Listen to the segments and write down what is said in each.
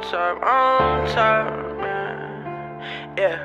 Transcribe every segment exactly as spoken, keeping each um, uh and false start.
top, on top, man. Yeah.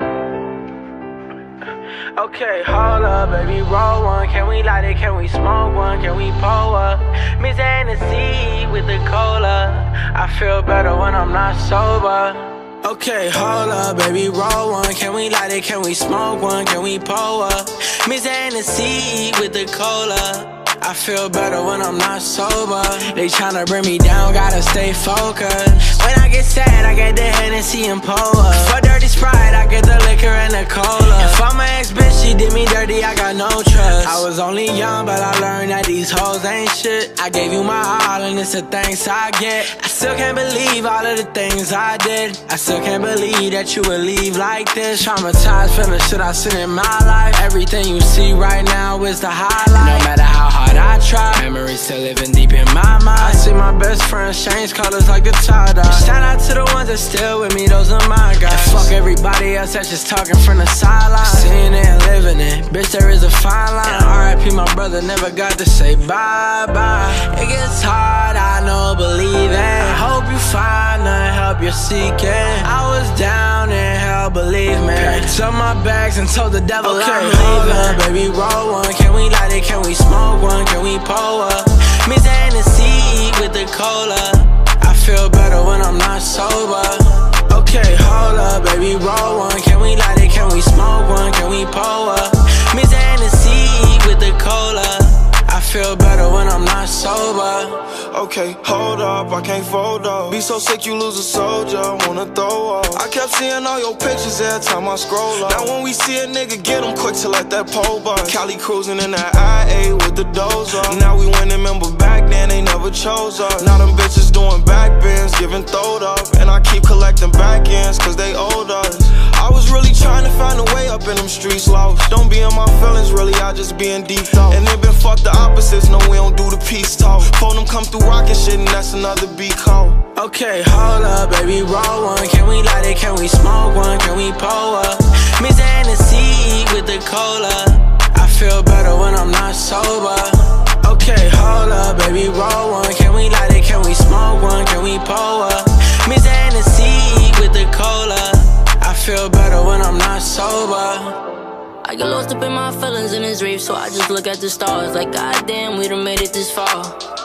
Okay, hold up, baby, roll one. Can we light it? Can we smoke one? Can we pull up? Miss Hennessy with the cola. I feel better when I'm not sober. Okay, hold up, baby, roll one. Can we light it? Can we smoke one? Can we pull up? Miss Hennessy with the cola. I feel better when I'm not sober. They tryna bring me down, gotta stay focused. When I get sad, I get the Hennessy and pull up. For dirty Sprite, I get the liquor and the cola. If I'm an ex-bitch, she did me dirty, I got no trust. I was only young, but I learned that these hoes ain't shit. I gave you my all, and it's the thanks I get. I still can't believe all of the things I did. I still can't believe that you would leave like this. Traumatized, feeling shit I seen in my life. Everything you see right now is the highlight. No matter how hard I try, memories still living deep in my mind. I see my best friends change colors like the tie-dye. Shout out to the ones that still with me, those are my guys. And fuck everybody else that's just talking from the sideline. Seeing it and living it, bitch, there is a fine line. And R I P my brother, never got to say bye-bye. It gets hard, I know, believe it. I hope you find the help you're seeking. I was down in hell, believe me. Packed up my bags and told the devil okay, I'm leaving. Baby, roll one, can we light it, can we smoke one? Can we pull up? Miss Hennessy with the cola. I feel better when I'm not sober. Okay, hold up, baby, roll one. Can we light it? Can we smoke one? Can we pull up? Miss Hennessy with the cola. I feel better when I'm not sober. Okay, hold up, I can't fold up. Be so sick you lose a soldier, wanna throw up. I kept seeing all your pictures every time I scroll up. Now when we see a nigga, get him quick to let that pole bust. Cali cruising in that I A with the dozer. Now we winning, remember back then they never chose us. Now them bitches doing back bends, giving throwed up. And I keep collecting back ends, cause they owed us. I was really trying to find a way up in them streets, lost. Don't be in my feelings, really, I just be in deep thought. And it been fuck the opposites, no we don't do the peace talk. Phone them come through rockin' shit and that's another beat call. Okay, hold up, baby, roll one. Can we light it? Can we smoke one? Can we pull up? Miss Hennessy with the cola. I feel better when I'm not sober. Okay, hold up, baby, roll one. Can we light it? Can we smoke one? Can we pull up? Miss Hennessy with the cola. I feel better when I'm not sober. I get lost up in my feelings in this rave, so I just look at the stars like goddamn, we done made it this far.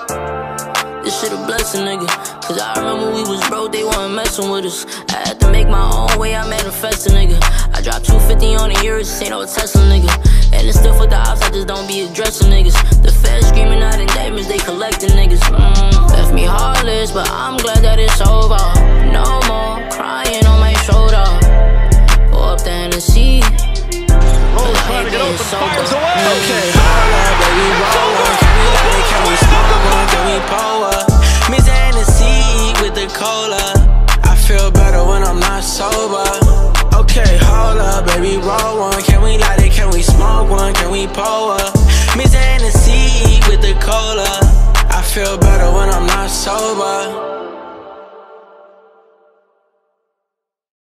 This shit a blessing, nigga. Cause I remember we was broke, they wasn't messing with us. I had to make my own way, I manifested, nigga. I dropped two fifty on the years, this ain't no Tesla, nigga. And it's still for the ops, I just don't be addressing niggas. The feds screaming out indictments, they collecting niggas. Mm, left me heartless, but I'm glad that it's over. No more crying on my shoulder. Pour up the Hennessy. Oh, trying to get open, fires away. Okay, hold up, baby, roll one. Can we light it? Can we smoke one? Can we pull up? Miss Hennessy with the cola. I feel better when I'm not sober. Okay, hold up, baby, roll one. Can we light it? Can we smoke one? Can we pull up? Miss Hennessy with the cola. I feel better when I'm not sober.